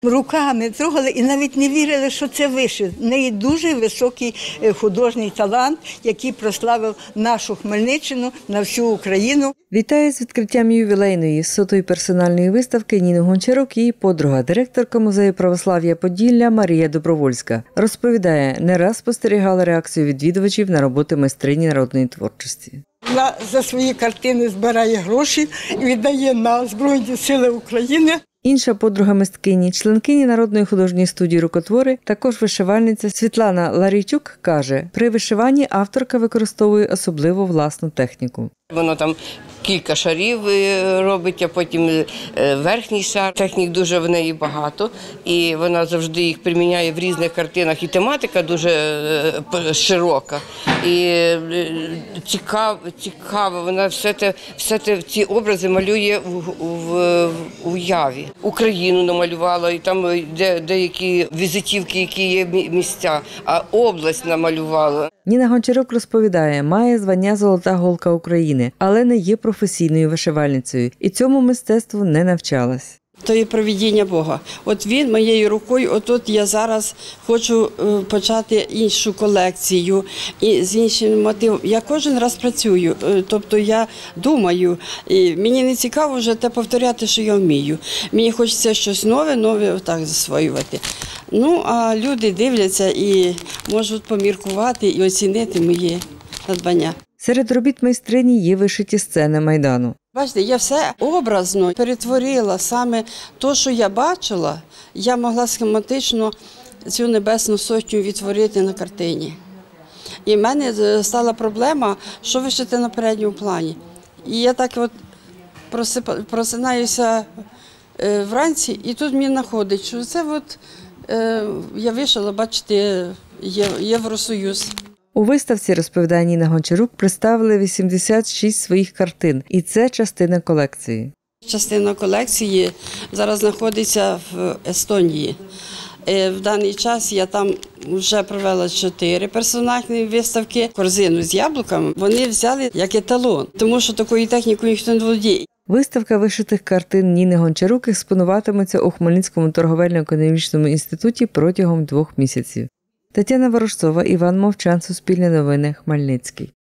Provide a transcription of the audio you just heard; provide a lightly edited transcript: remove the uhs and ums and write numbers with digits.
Руками трогали і навіть не вірили, що це вишив. В неї дуже високий художній талант, який прославив нашу Хмельниччину на всю Україну. Вітає з відкриттям ювілейної 100-ї персональної виставки Ніну Гончарук і подруга, директорка Музею православ'я Поділля Марія Добровольська. Розповідає, не раз спостерігала реакцію відвідувачів на роботи майстрині народної творчості. Вона за свої картини збирає гроші і віддає на Збройні Сили України. Інша подруга мисткині, членкині Народної художньої студії «Рукотвори», також вишивальниця Світлана Ларійчук каже, при вишиванні авторка використовує особливо власну техніку. Воно там кілька шарів робить, а потім верхній шар. Технік дуже в неї багато, і вона завжди їх приміняє в різних картинах. І тематика дуже широка, і цікаво. Вона все ці образи малює в уяві. Україну намалювала, і там деякі візитівки, які є місця, а область намалювала. Ніна Гончарук розповідає, має звання «Золота голка України», але не є професійною вишивальницею і цьому мистецтву не навчалась. То є провидіння Бога. От він моєю рукою, от я зараз хочу почати іншу колекцію і з іншим мотивом. Я кожен раз працюю, тобто я думаю, і мені не цікаво вже те повторяти, що я вмію. Мені хочеться щось нове отак засвоювати. Ну, а люди дивляться і можуть поміркувати і оцінити моє надбання. Серед робіт майстрині є вишиті сцени Майдану. Бачите, я все образно перетворила, саме те, що я бачила, я могла схематично цю Небесну Сотню відтворити на картині. І в мене стала проблема, що вишити на передньому плані. І я так от просинаюся вранці, і тут мені знаходить, що це от я вишила, бачите, Євросоюз. У виставці, розповідає Ніна Гончарук, представили 86 своїх картин, і це частина колекції. Частина колекції зараз знаходиться в Естонії. В даний час я там вже провела 4 персональні виставки. Корзину з яблуками вони взяли як еталон, тому що такою технікою ніхто не володіє. Виставка вишитих картин Ніни Гончарук експонуватиметься у Хмельницькому торговельно-економічному інституті протягом 2 місяців. Тетяна Ворожцова, Іван Мовчан, Суспільне новини, Хмельницький.